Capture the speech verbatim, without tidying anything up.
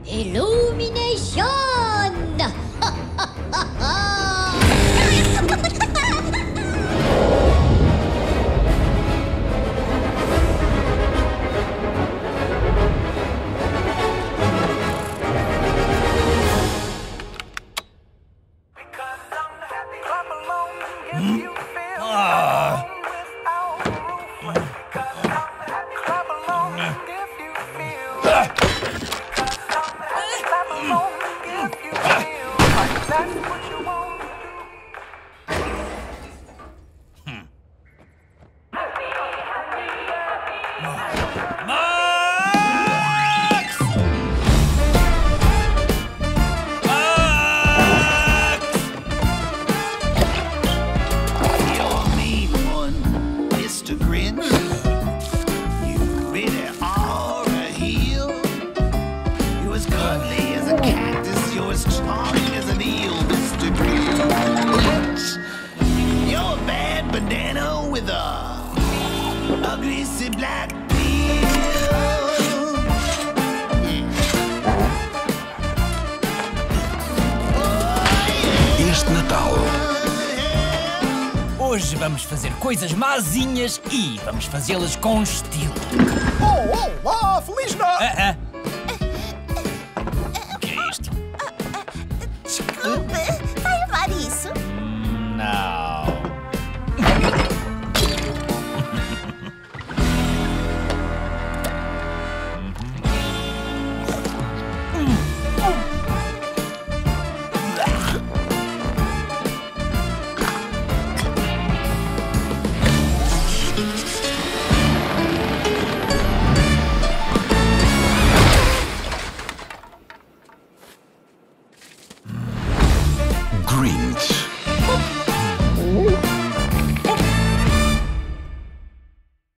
Illumination! Este Natal. Hoje vamos fazer coisas mazinhas e vamos fazê-las com estilo. Oh, olá! Feliz Natal! Ah, ah. O que é isto? Desculpe, vai levar isso? Não. Grinch.